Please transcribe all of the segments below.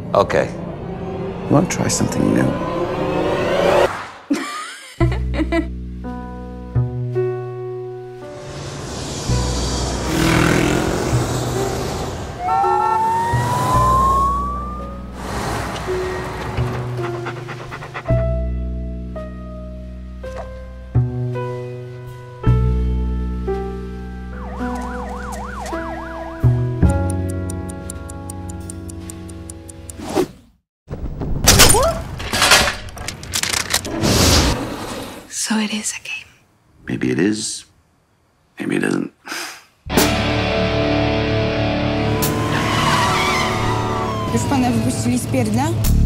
Okay. I want to try something new. So it is a game. Maybe it is. Maybe it isn't. Już pana wypuścili z pierdla?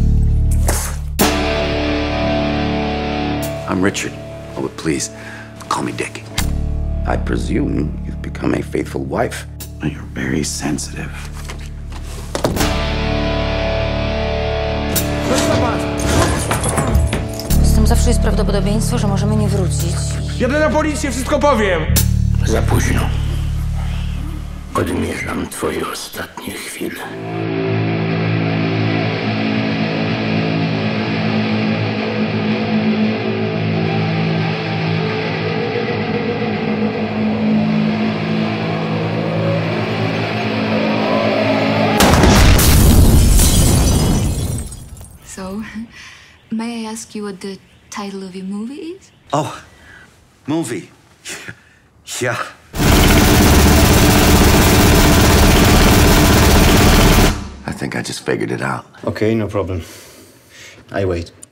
I'm Richard. Oh, but please, call me Dick. I presume you've become a faithful wife. You're very sensitive. Zawsze jest prawdopodobieństwo, że możemy nie wrócić. Jadę na policję, wszystko powiem! Za późno. Odmierzam twoje ostatnie chwile. So, may I ask you what the title of your movie is? Oh, movie. Yeah. I think I just figured it out. Okay, no problem. I wait.